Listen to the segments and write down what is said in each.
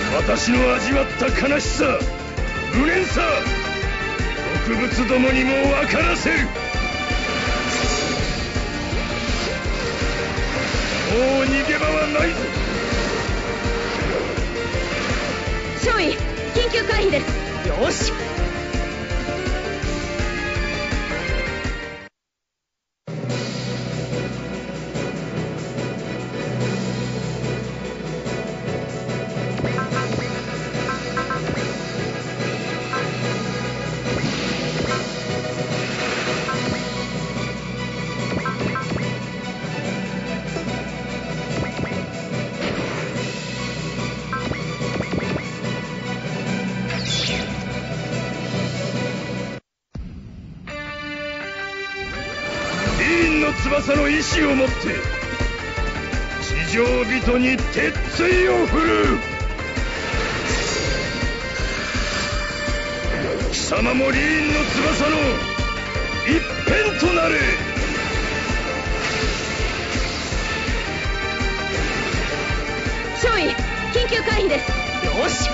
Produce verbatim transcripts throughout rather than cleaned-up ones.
私の味わった悲しさ、無念さ、毒物どもにも分からせる。もう逃げ場はないぞ。 少尉、緊急回避です。よし。 翼の意志をもって地上人に鉄槌を振るう。貴様もリーンの翼の一辺となれ。 少尉、緊急回避です。よし。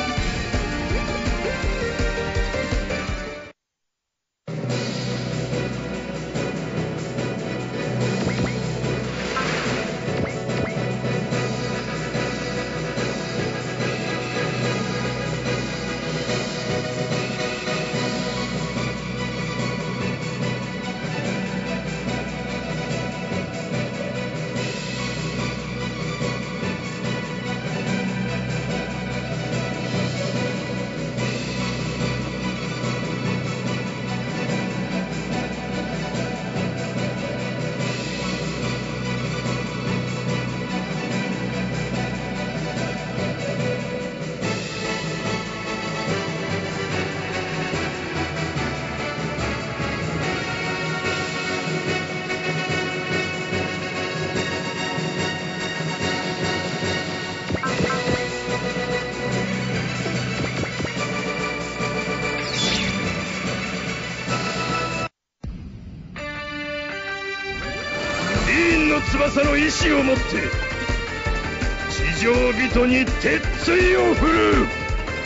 翼の意志をもって地上人に鉄槌を振るう。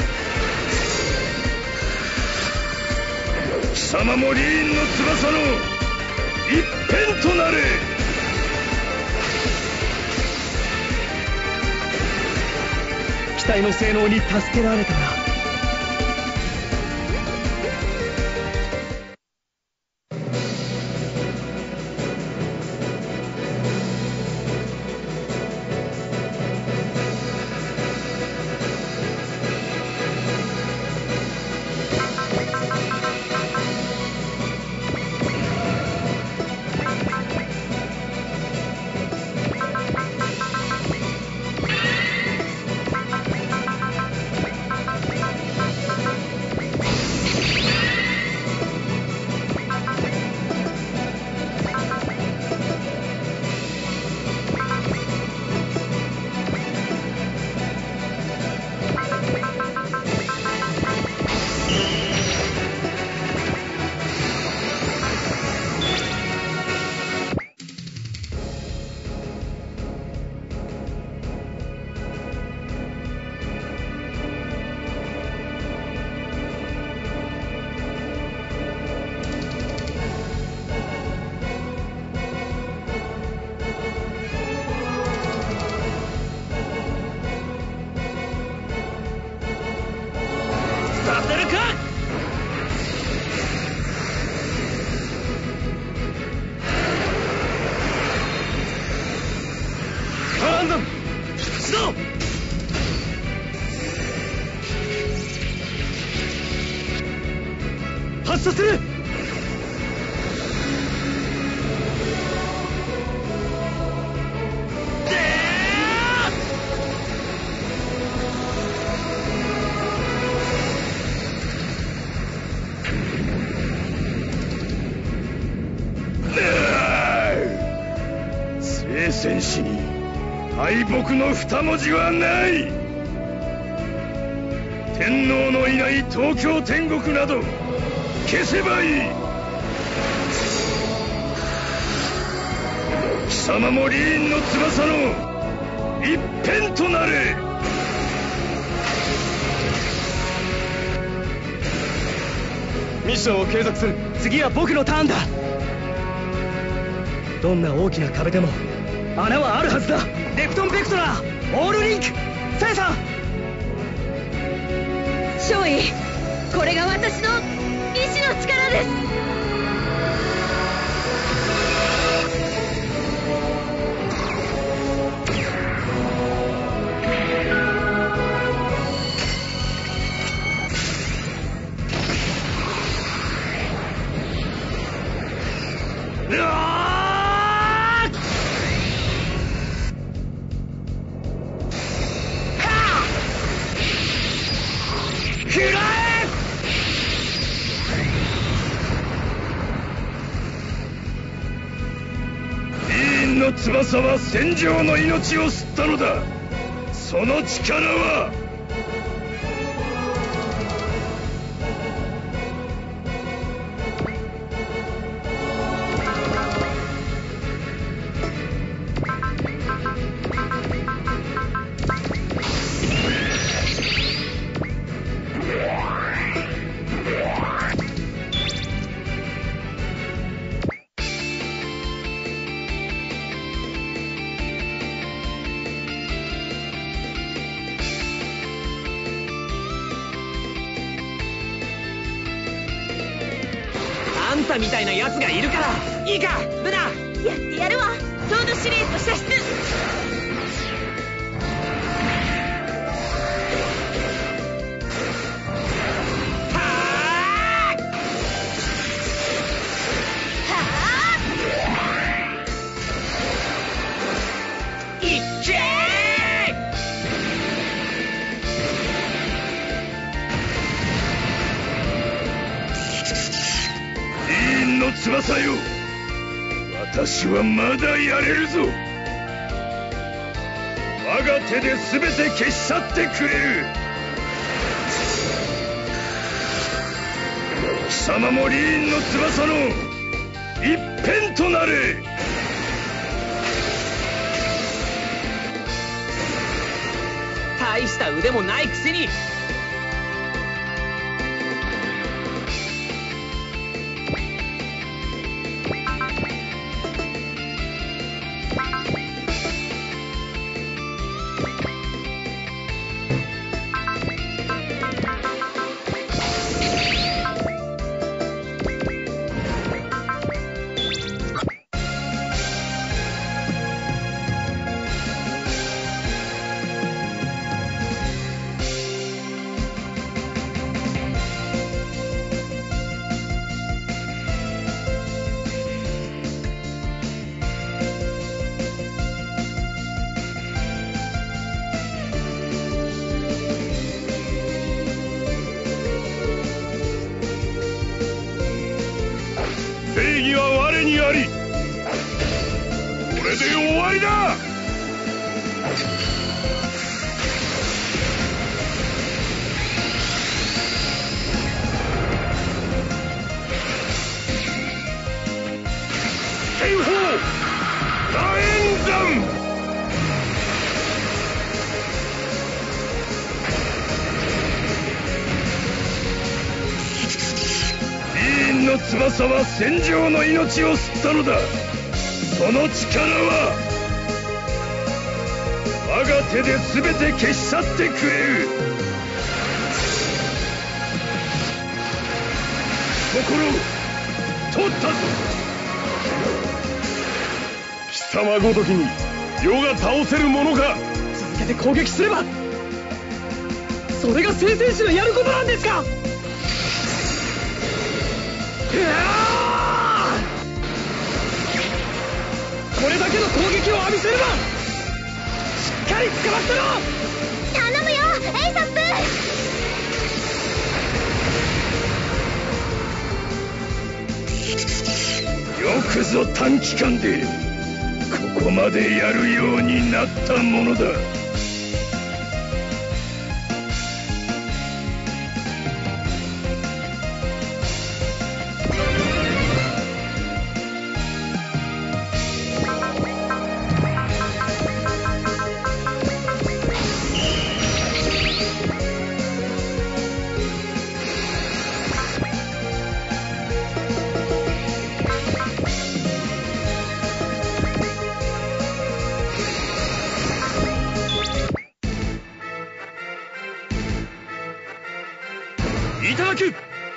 貴様もリーンの翼の一辺となれ。 機体の性能に助けられたな。発射する。聖戦士に敗北の二文字はない。天皇のいない東京天国など消せばいい。貴様もリーンの翼の一辺となれ。 ミッションを継続する。 次は僕のターンだ。どんな大きな壁でも穴はあるはずだ。レプトンベクトラーオールリンクさえさん。 少尉、これが私の意志の力です。 翼は戦場の命を吸ったのだ。その力はあんたみたいなやつがいるから。いいかルナ。 やってやるわ。ソードシリーズ射出。 翼よ、私はまだやれるぞ。我が手で全て消し去ってくれる。貴様もリーンの翼の一辺となれ。 大した腕もないくせに。 正義は我にあり。これで終わりだ。警報火炎弾。の翼は戦場の命を吸ったのだ。その力は我が手で全て消し去ってくれる。心取ったぞ。貴様ごときに世が倒せるものか。 続けて攻撃すればそれが聖戦士のやることなんですか。これだけの攻撃を浴びせればしっかり捕まったろ。 頼むよエイサップ。よくぞ短期間でここまでやるようになったものだ。 いただく。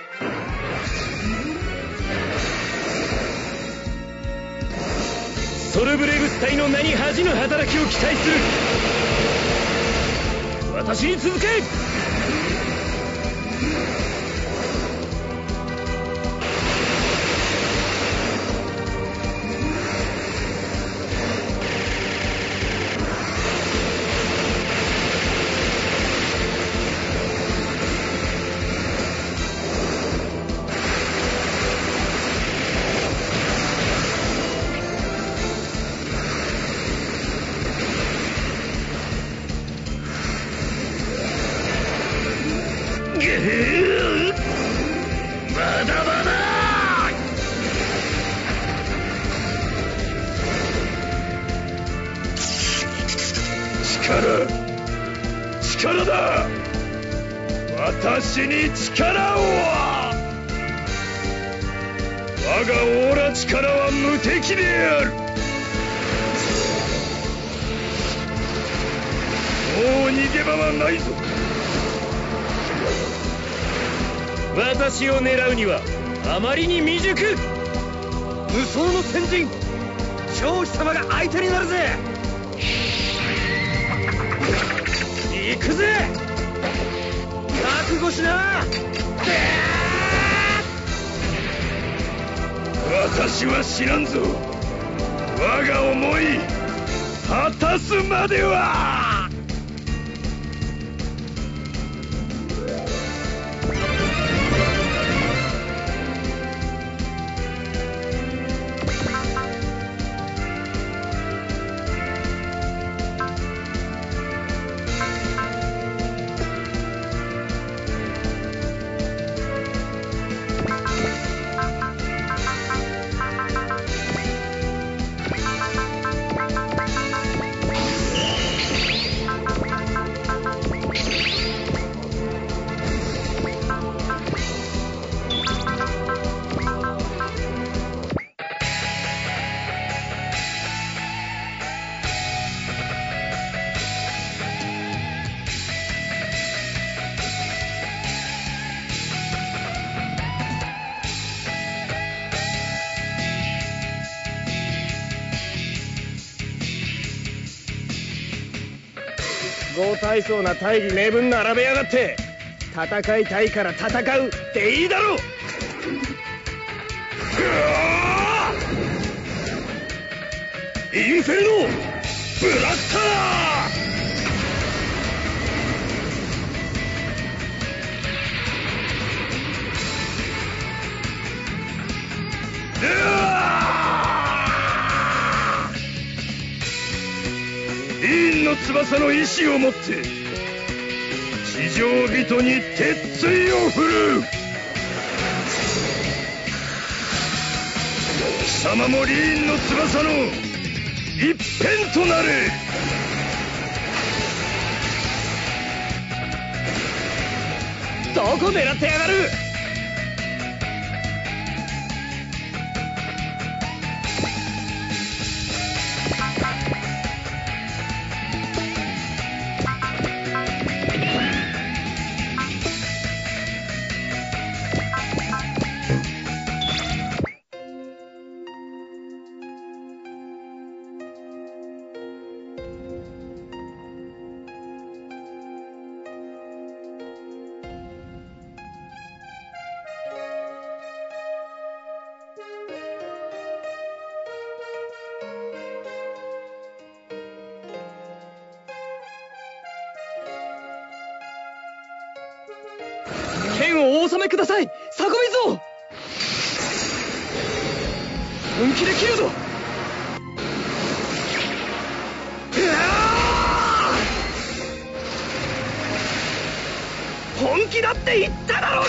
ソルブレグス隊の名に恥じぬ働きを期待する。私に続け。 まだまだ。力力だ。私に力を。我がオーラ力は無敵である。もう逃げ場はないぞ。 私を狙うにはあまりに未熟。 無双の先人張飛様が相手になるぜ。行くぜ。覚悟しな。 私は知らんぞ。我が思い果たすまでは。 豪大層な大義名分並べやがって。戦いたいから戦うっていいだろう。インフェルノブラッター。リーンの翼の意志を持って地上人に鉄槌を振るう。貴様もリーンの翼の一片となれ。どこ狙ってやがる。剣をお納めください、サコミズを。本気で切るぞ。本気だって言っただろうが。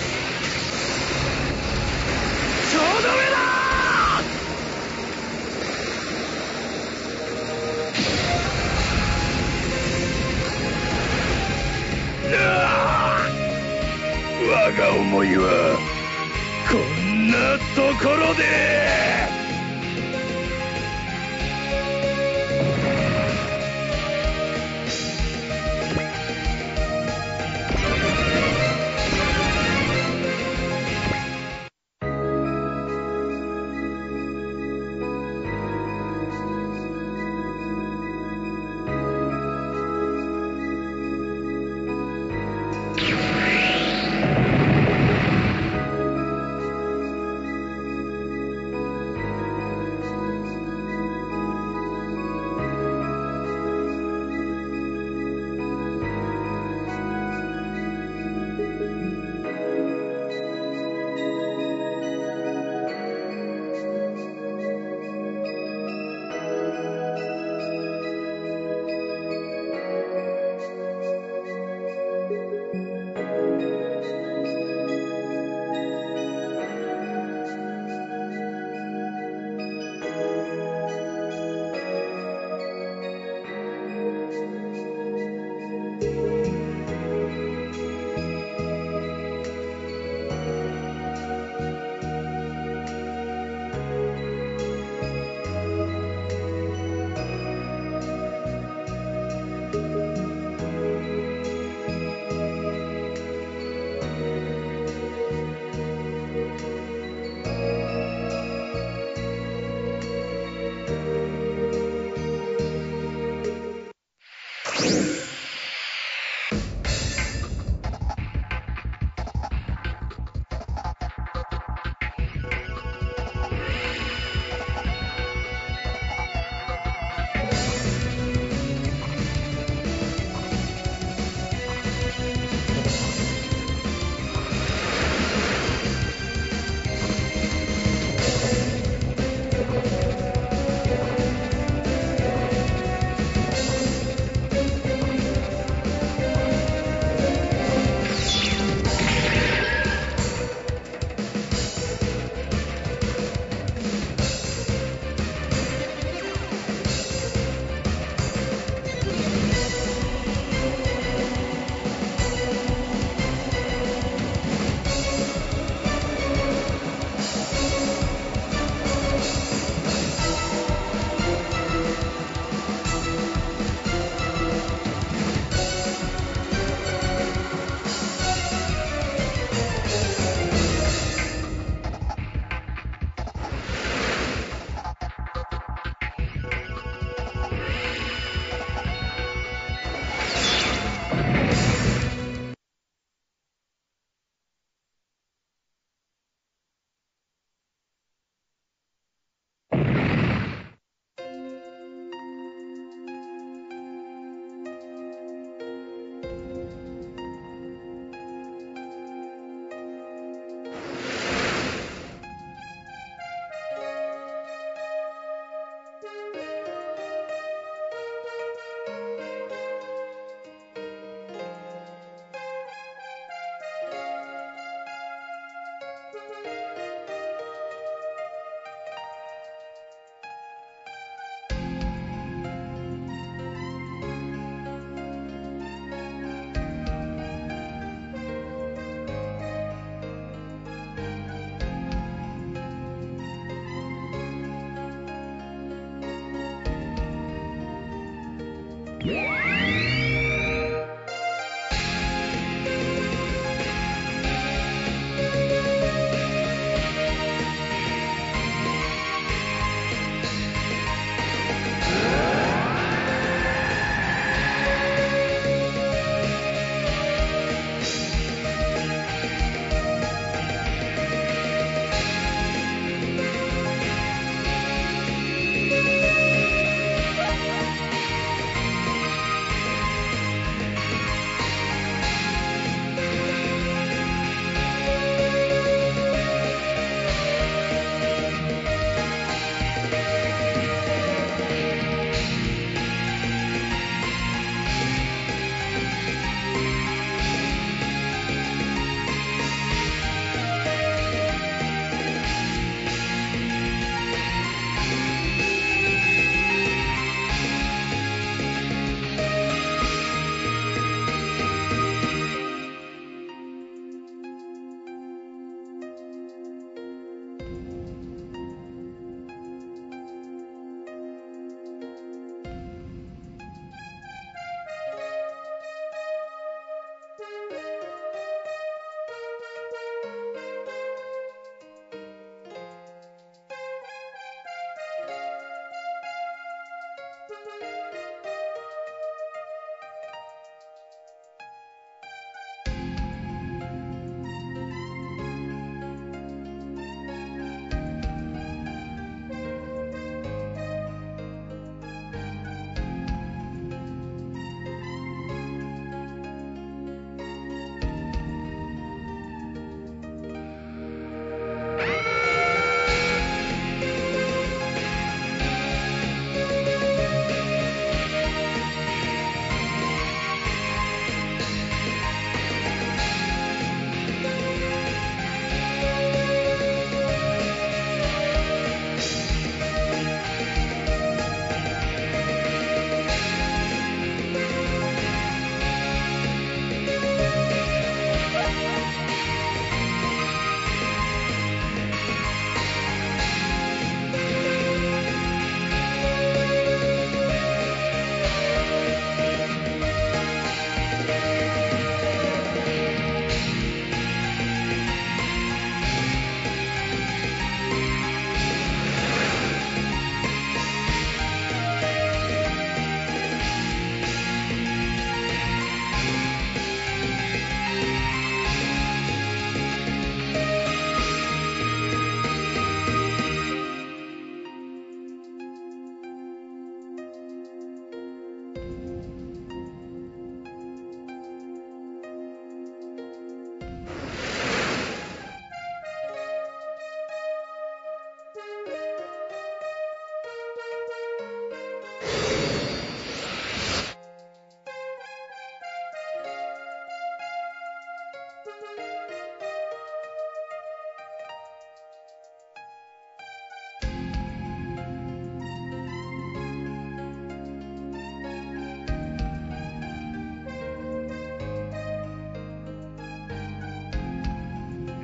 とどめだ。 我が思いはこんなところで。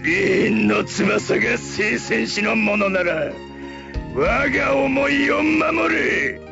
リーンの翼が聖戦士のものなら我が思いを守れ。